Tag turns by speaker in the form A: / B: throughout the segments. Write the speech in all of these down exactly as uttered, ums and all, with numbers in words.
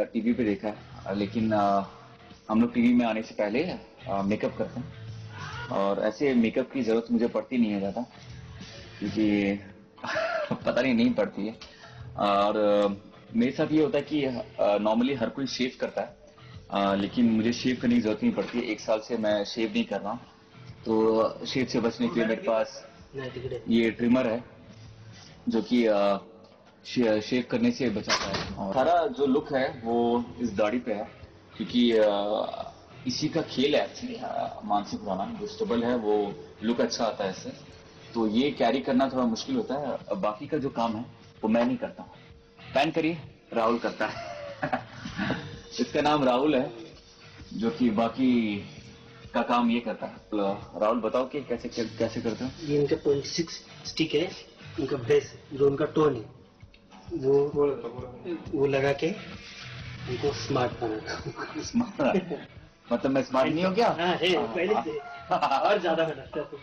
A: TV पे देखा है, लेकिन आ, हम लोग टीवी में आने से पहले मेकअप करते हैं, और ऐसे मेकअप की जरूरत मुझे पड़ती नहीं है ज़्यादा, क्योंकि पता नहीं नहीं पड़ती है। और आ, मेरे साथ ये होता है कि नॉर्मली हर कोई शेव करता है, आ, लेकिन मुझे शेव करने की जरूरत नहीं पड़ती है। एक साल से मैं शेव नहीं कर रहा हूँ, तो शेव से बचने के लिए मेरे पास ये ट्रिमर है जो कि शे, शेव करने से बचाता है। और सारा जो लुक है वो इस दाढ़ी पे है, क्योंकि आ, इसी का खेल है एक्चुअली। मानसी खुराना जो स्टेबल है वो लुक अच्छा आता है इससे, तो ये कैरी करना थोड़ा मुश्किल होता है। बाकी का जो काम है वो मैं नहीं करता हूँ, पैन करिए राहुल करता है। इसका नाम राहुल है, जो कि बाकी का काम ये करता है। राहुल बताओ कि कैसे कैसे करते हो?
B: ये इनका ट्वेंटी सिक्स स्टिक है, उनका बेस जो उनका टोन है वो वो लगा के उनको स्मार्ट बनाना।
A: स्मार्ट मतलब मैं स्मार्ट नहीं हूँ क्या?
B: हाँ है, पहले से और ज्यादा बनाता है।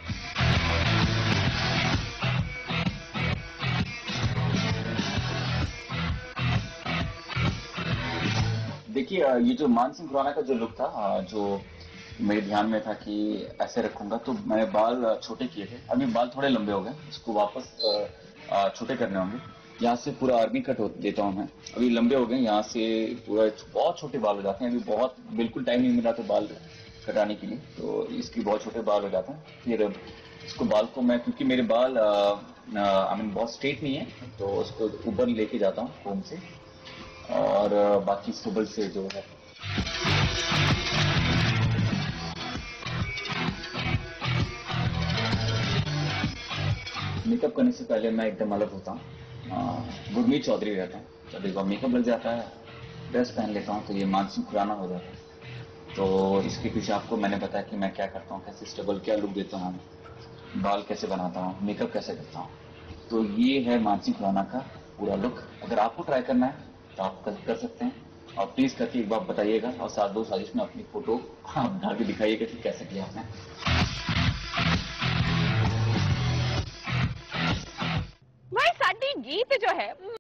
A: देखिए, ये जो मानसिंह खुराना का जो लुक था, जो मेरे ध्यान में था कि ऐसे रखूंगा, तो मैंने बाल छोटे किए थे। अभी बाल थोड़े लंबे हो गए, इसको वापस छोटे करने होंगे। यहाँ से पूरा आर्मी कट देता हूँ मैं, अभी लंबे हो गए, यहाँ से पूरा बहुत छोटे बाल हो जाते हैं। अभी बहुत बिल्कुल टाइम नहीं मिला तो बाल कटाने के लिए, तो इसकी बहुत छोटे बाल हो जाते हैं। फिर इसको बाल को मैं, क्योंकि मेरे बाल आई मीन बहुत स्ट्रेट नहीं है, तो उसको ऊपर लेके जाता हूँ कोम से, और बाकी सुबल से जो है मेकअप करने से पहले मैं एकदम अलग होता हूँ, गुरमीत चौधरी रहता हूँ। जब एक बार मेकअप लग जाता है, ड्रेस पहन लेता हूँ, तो ये मानसिंह खुराना हो जाता है। तो इसके पीछे आपको मैंने बताया कि मैं क्या करता हूँ, कैसे स्टेबल क्या लुक देता हूँ, बाल कैसे बनाता हूँ, मेकअप कैसे करता हूँ। तो ये है मानसिंह खुराना का पूरा लुक। अगर आपको ट्राई करना है तो आप कर सकते हैं, और प्लीज करके एक बार बताइएगा, और साथ दो साजिश में अपनी फोटो डाल के दिखाइएगा कि कैसे किया आपने।
C: भाई साडी गीत जो है